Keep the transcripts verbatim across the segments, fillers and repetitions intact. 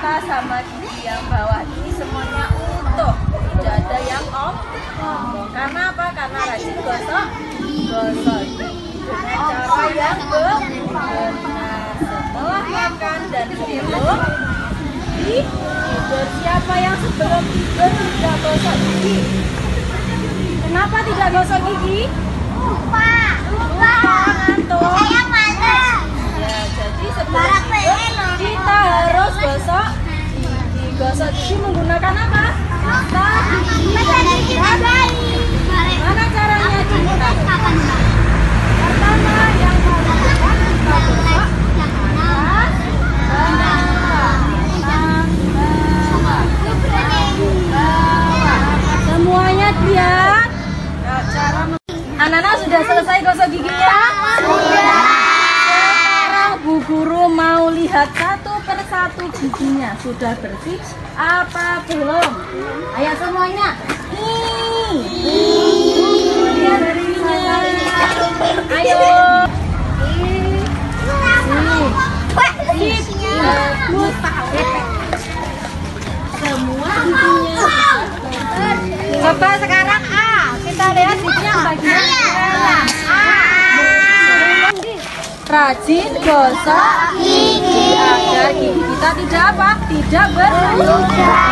mata sama gigi yang bawah ini semuanya utuh, tidak ada yang ompong. Karena apa? Karena rajin gosok gosok gigi dengan cara yang benar. Setelah makan dan sebelum tidur. Siapa yang sebelum tidur tidak gosok gigi? Kenapa tidak gosok gigi? Lupa. Lupa. Ngantuk. Saya malas. Ya, jadi sebelum tidur kita harus gosok gigi. Gosok gigi menggunakan apa? Pasta gigi. Mana caranya digunakan? Pertama yang paling depan kita gosok semuanya lihat. Nah, cara anak-anak sudah selesai gosok giginya? Sudah. Sekarang Bu Guru mau lihat satu persatu giginya. Sudah bersih apa belum? Ayo semuanya. Nih. Lihat giginya. Ayo. Nih. Bagus. Semua giginya. Coba sekarang A. Kita lihat giginya bagian mana. A. Rajin gosok gigi agar gigi kita tidak apa? Tidak berlubang.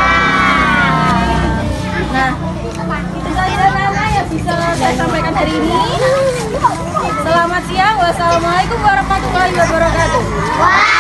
Nah, itu saja Nana yang bisa saya sampaikan hari ini. Selamat siang. Wassalamualaikum warahmatullahi wabarakatuh.